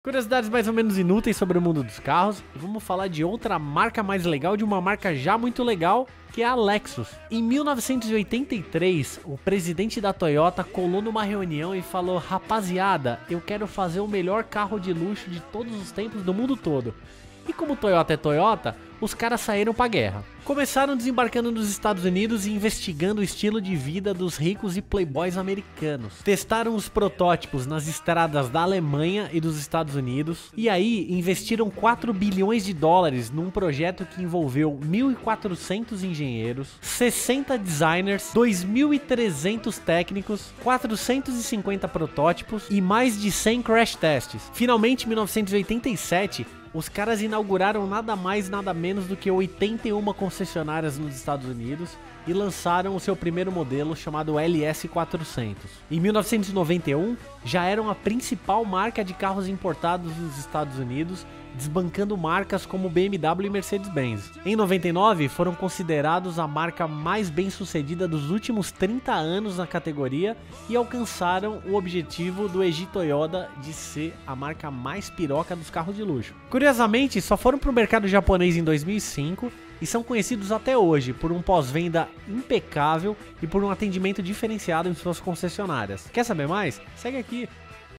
Curiosidades mais ou menos inúteis sobre o mundo dos carros. Vamos falar de outra marca mais legal, de uma marca já muito legal, que é a Lexus. Em 1983, o presidente da Toyota colou numa reunião e falou: rapaziada, eu quero fazer o melhor carro de luxo de todos os tempos do mundo todo. E como Toyota é Toyota, os caras saíram pra guerra. Começaram desembarcando nos Estados Unidos e investigando o estilo de vida dos ricos e playboys americanos. Testaram os protótipos nas estradas da Alemanha e dos Estados Unidos. E aí investiram 4 bilhões de dólares num projeto que envolveu 1.400 engenheiros, 60 designers, 2.300 técnicos, 450 protótipos e mais de 100 crash tests. Finalmente, em 1987, os caras inauguraram nada mais nada menos do que 81 concessionárias nos Estados Unidos e lançaram o seu primeiro modelo chamado LS400. Em 1991, já eram a principal marca de carros importados nos Estados Unidos, desbancando marcas como BMW e Mercedes-Benz. Em 99, foram considerados a marca mais bem-sucedida dos últimos 30 anos na categoria e alcançaram o objetivo do Eiji Toyoda de ser a marca mais piroca dos carros de luxo. Curiosamente, só foram para o mercado japonês em 2005 e são conhecidos até hoje por um pós-venda impecável e por um atendimento diferenciado em suas concessionárias. Quer saber mais? Segue aqui!